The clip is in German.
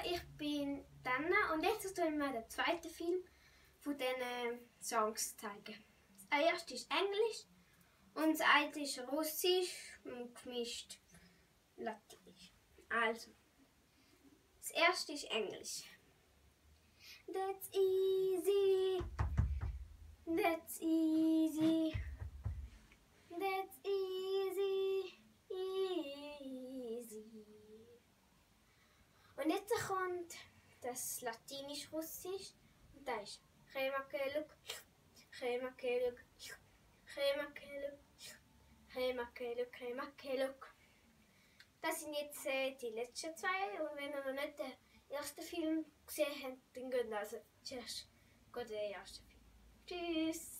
ich bin Dana und jetzt tun wir den zweiten Film von diesen Songs zeigen. Das erste ist Englisch und das zweite ist Russisch und gemischt Latinisch. Also, das erste ist Englisch. That's easy, that's easy, that's easy, easy. Und jetzt kommt das Latinisch-Russisch und da ist Chemakeluk, Chemakeluk, Chemakeluk, Chemakeluk, Chemakeluk. Das sind jetzt die letzten zwei und wenn ihr noch nicht den ersten Film gesehen habt, dann geht also zuerst den ersten Film. Tschüss!